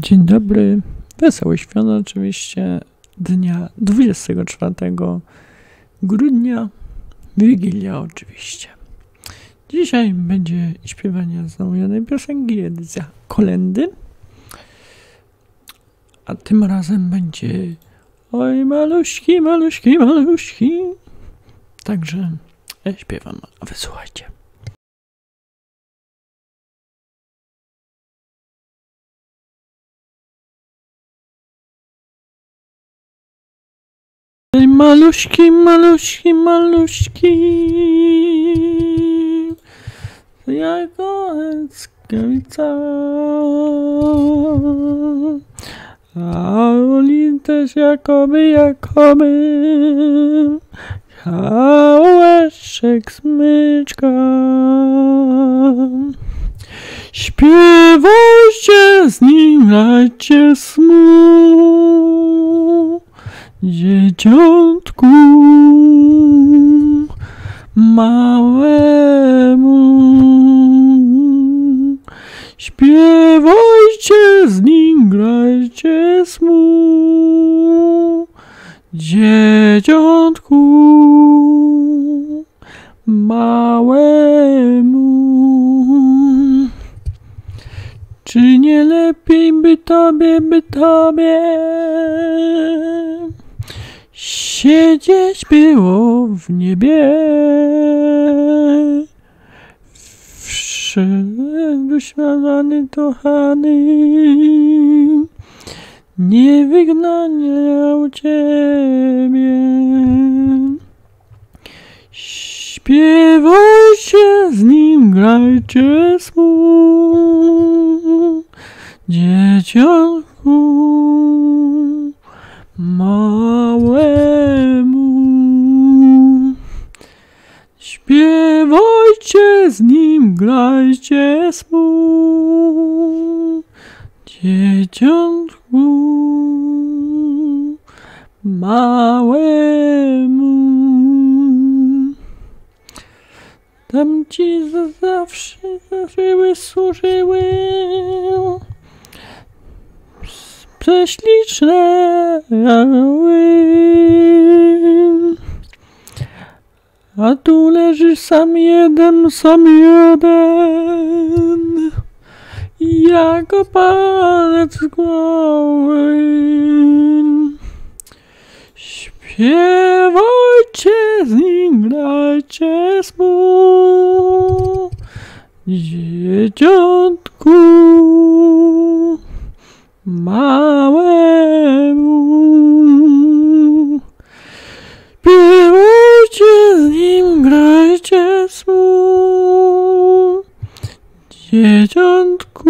Dzień dobry, wesoły świąt oczywiście dnia 24 grudnia, Wigilia oczywiście. Dzisiaj będzie śpiewanie znamionej piosenki, edycja kolędy, a tym razem będzie oj maluśki, maluśki, maluśki. Także ja śpiewam, a wysłuchajcie. Maluśki, maluśki, maluśki, jako rękawica, a Oli też jakoby, kawałeczek smyczka. Śpiewajcie z nim, grajcie smu, dzieciątku małemu. Śpiewajcie z nim, grajcie smu, dzieciątku małemu. Czy nie lepiej by tobie siedzieć było w niebie, wyśmiewany, kochany, nie wygnaniał ciebie. Śpiewajcie z nim, grajcie smu, dzieciątku małemu. Śpiewajcie z nim, grajcie smu, dzieciątku małemu. Tam ci zawsze służyły prześliczne anioły, a tu leży sam jeden, jako palec głowy. Śpiewajcie z nim, grajcie smu, dzieciątku małemu. Śpiewajcie z nim, grajcie smu, dzieciątku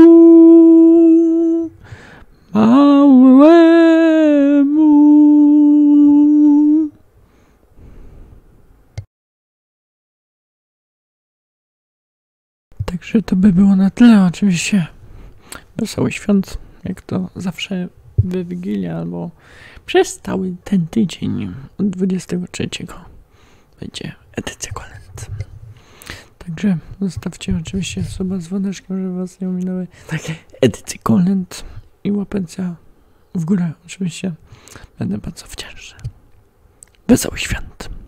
małemu. Także to by było na tyle oczywiście. Wesoły świąt, jak to zawsze we Wigilię albo przez cały ten tydzień od 23 będzie edycja kolęd. Także zostawcie oczywiście suba z dzwoneczkiem, żeby was nie ominęły takie edycje kolęd i łapencia w górę oczywiście. Będę bardzo wdzięczny. Wesoły świąt.